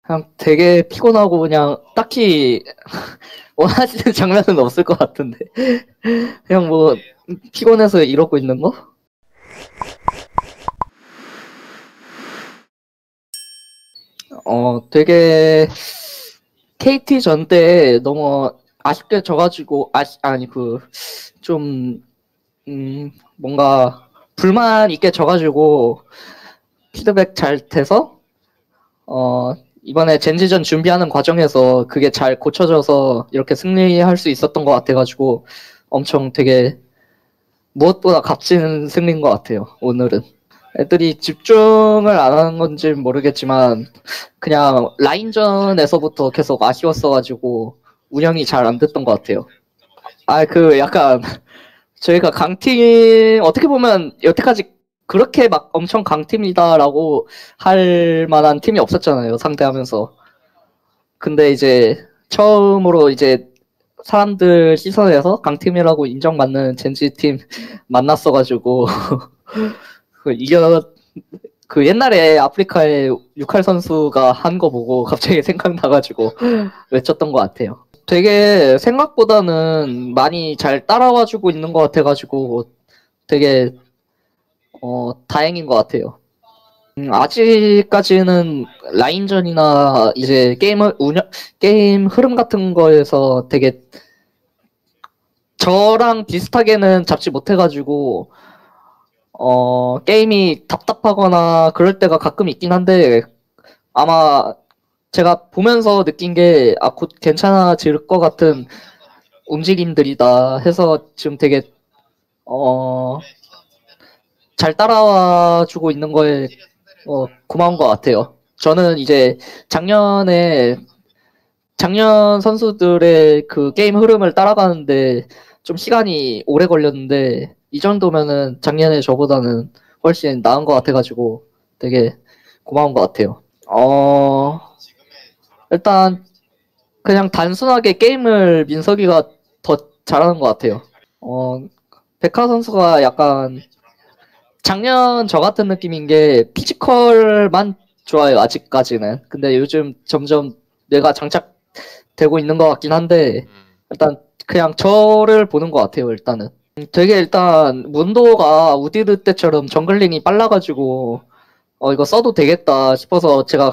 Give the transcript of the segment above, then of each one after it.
그냥 되게 피곤하고 그냥 딱히 원하시는 장면은 없을 것 같은데. 그냥 뭐 피곤해서 이러고 있는 거? 되게 KT 전 때 너무 아쉽게 져가지고 아니 좀 뭔가 불만 있게 져가지고 피드백 잘 돼서 이번에 젠지전 준비하는 과정에서 그게 잘 고쳐져서 이렇게 승리할 수 있었던 것 같아가지고 엄청 되게 무엇보다 값진 승리인 것 같아요. 오늘은 애들이 집중을 안 하는 건지 모르겠지만 그냥 라인전에서부터 계속 아쉬웠어가지고 운영이 잘 안 됐던 것 같아요. 약간 저희가 강팀 어떻게 보면 여태까지 그렇게 막 엄청 강팀이다라고 할 만한 팀이 없었잖아요, 상대하면서. 근데 이제 처음으로 이제 사람들 시선에서 강팀이라고 인정받는 젠지 팀 만났어가지고 옛날에 아프리카의 유칼 선수가 한 거 보고 갑자기 생각나가지고 외쳤던 것 같아요. 되게 생각보다는 많이 잘 따라와주고 있는 것 같아가지고 되게 다행인 것 같아요. 아직까지는 라인전이나 이제 게임 흐름 같은 거에서 되게 저랑 비슷하게는 잡지 못해가지고 게임이 답답하거나 그럴 때가 가끔 있긴 한데 아마 제가 보면서 느낀 게 곧 괜찮아질 것 같은 움직임들이다 해서 지금 되게 잘 따라와 주고 있는 거에 고마운 것 같아요. 저는 이제 작년 선수들의 그 게임 흐름을 따라가는데 좀 시간이 오래 걸렸는데 이 정도면은 작년에 저보다는 훨씬 나은 것 같아가지고 되게 고마운 것 같아요. 일단 그냥 단순하게 게임을 민석이가 더 잘하는 것 같아요. 백하 선수가 약간 작년 저 같은 느낌인 게 피지컬만 좋아요, 아직까지는. 근데 요즘 점점 뇌가 장착되고 있는 것 같긴 한데 일단 그냥 저를 보는 것 같아요, 일단은. 되게 일단 문도가 우디르 때처럼 정글링이 빨라가지고 이거 써도 되겠다 싶어서 제가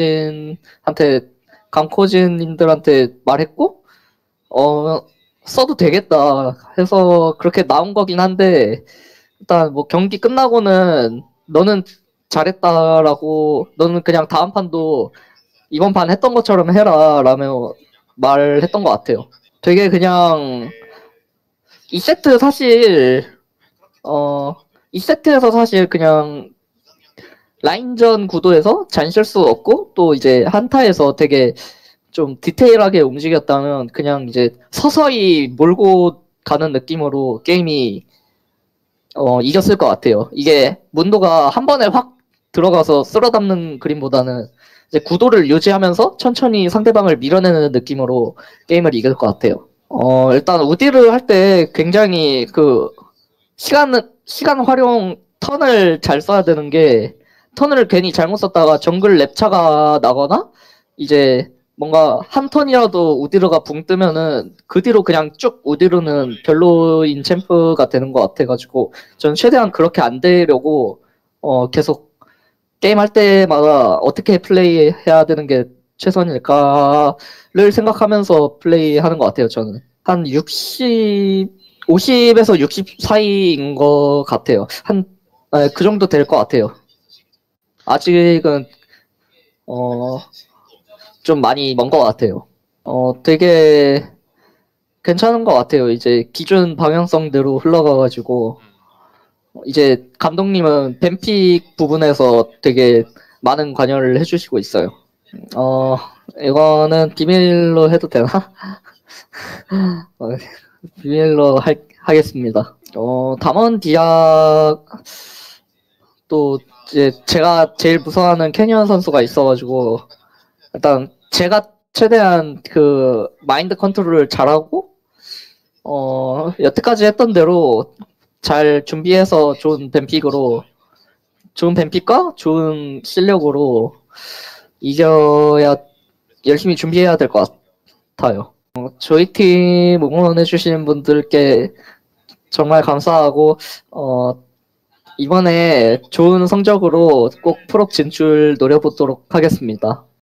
감코진님들한테 말했고 써도 되겠다 해서 그렇게 나온 거긴 한데 일단 뭐 경기 끝나고는 너는 잘했다라고 너는 그냥 다음 판도 이번 판 했던 것처럼 해라 라며 말했던 것 같아요. 되게 그냥 2세트 사실 2세트에서 사실 그냥 라인전 구도에서 잔실수 없고 또 이제 한타에서 되게 좀 디테일하게 움직였다면 그냥 이제 서서히 몰고 가는 느낌으로 게임이 이겼을 것 같아요. 이게 문도가 한 번에 확 들어가서 쓸어담는 그림보다는 이제 구도를 유지하면서 천천히 상대방을 밀어내는 느낌으로 게임을 이길 것 같아요. 일단 우디를 할 때 굉장히 시간 활용 턴을 잘 써야 되는 게 턴을 괜히 잘못 썼다가 정글 랩차가 나거나 이제 뭔가 한 턴이라도 우디르가 붕 뜨면은 그 뒤로 그냥 쭉 우디르는 별로인 챔프가 되는 것 같아가지고 저는 최대한 그렇게 안 되려고 계속 게임할 때마다 어떻게 플레이해야 되는 게 최선일까를 생각하면서 플레이하는 것 같아요. 저는 한 50에서 60 사이인 것 같아요. 그 정도 될 것 같아요. 아직은 좀 많이 먼 것 같아요. 되게 괜찮은 것 같아요. 이제 기존 방향성대로 흘러가가지고 이제 감독님은 뱀픽 부분에서 되게 많은 관여를 해주시고 있어요. 이거는 비밀로 해도 되나? 비밀로 하겠습니다. 담원 디아 또 이제 제가 제일 무서워하는 캐니언 선수가 있어가지고 일단 제가 최대한 그 마인드 컨트롤을 잘하고 여태까지 했던 대로 잘 준비해서 좋은 뱀픽과 좋은 실력으로 이겨야 열심히 준비해야 될 것 같아요. 저희 팀 응원해주시는 분들께 정말 감사하고 이번에 좋은 성적으로 꼭 프로 진출 노려보도록 하겠습니다.